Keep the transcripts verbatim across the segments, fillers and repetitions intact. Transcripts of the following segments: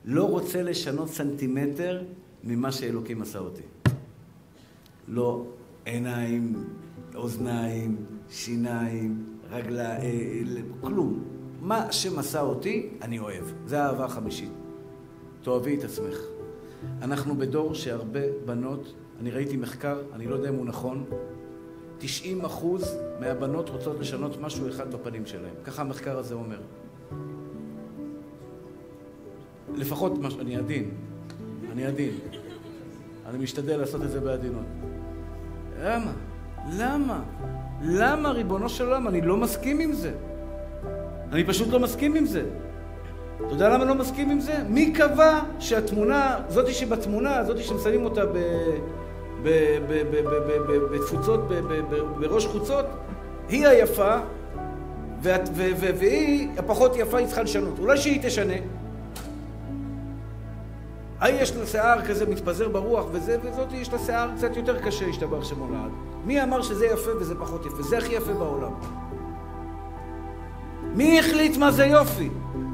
לא רוצה לשנות סנטימטר ממה שאלוקים עשה אותי. לא עיניים, אוזניים, שיניים, רגלה, אה, כלום. מה שמסע אותי, אני אוהב. זה האהבה החמישית. תאהבי את עצמך. אנחנו בדור שהרבה בנות, אני ראיתי מחקר, אני לא יודע אם הוא נכון, תשעים אחוז מהבנות רוצות לשנות משהו אחד בפנים שלהם. ככה המחקר הזה אומר. לפחות, מש... אני עדין. אני עדין. אני משתדל לעשות את זה בעדינות. למה? למה? למה, ריבונו של עולם? אני לא מסכים עם זה. אני פשוט לא מסכים עם זה. אתה יודע למה לא מסכים עם זה? מי קבע שהתמונה, זאתי שבתמונה, זאתי שמשמים אותה בתפוצות, בראש חוצות, היא היפה, והיא הפחות יפה, היא צריכה לשנות. אולי שהיא תשנה. ההיא יש לה שיער כזה מתפזר ברוח וזה, וזאתי יש לה שיער קצת יותר קשה, השתבח שמו לעד. מי אמר שזה יפה וזה פחות יפה? זה הכי יפה בעולם. מי החליט מה זה יופי?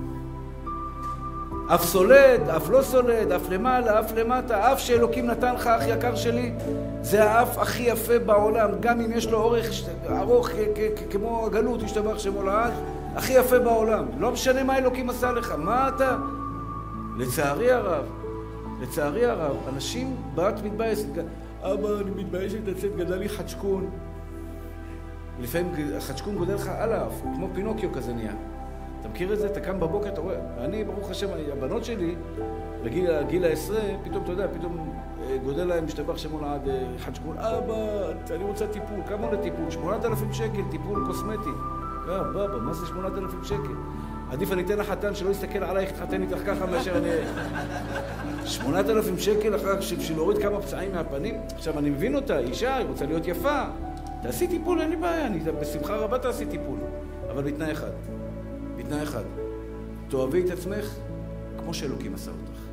אף סולד, אף לא סולד, אף למעלה, אף למטה, אף שאלוקים נתן לך, אח יקר שלי, זה האף הכי יפה בעולם, גם אם יש לו אורך ארוך כמו הגלות, השתבח שמו לעד, הכי יפה בעולם. לא משנה מה אלוקים עשה לך, מה אתה? לצערי הרב, לצערי הרב, אנשים בת מתביישת, אבא, אני מתביישת לצאת, גדל לי חדשקון. לפעמים החדשקון גודל לך על האף, כמו פינוקיו כזה נהיה. אתה מכיר את זה? אתה קם בבוקר, אתה רואה. אני, ברוך השם, הבנות שלי, בגיל גיל העשרה, פתאום, אתה יודע, פתאום גודל להם, משתבח שמו לעד חדשקון. אבא, אני רוצה טיפול. כמה עולה טיפול? שמונת אלפים שקל, טיפול קוסמטי. אה, בבא, מה זה שמונת אלפים שקל? עדיף אני אתן לחתן שלא יסתכל עלייך, תחתן איתך ככה מאשר אני... שמונת אלפים שקל אחר בשביל להוריד כמה פצעים מהפנים. עכשיו, אני מבין אותה, אישה, היא רוצה להיות יפה. תעשי טיפול, אין לי בעיה, אני בשמחה רבה תעשי טיפול. אבל בתנאי אחד. בתנאי אחד. תאהבי את עצמך כמו שאלוקים עשה אותך.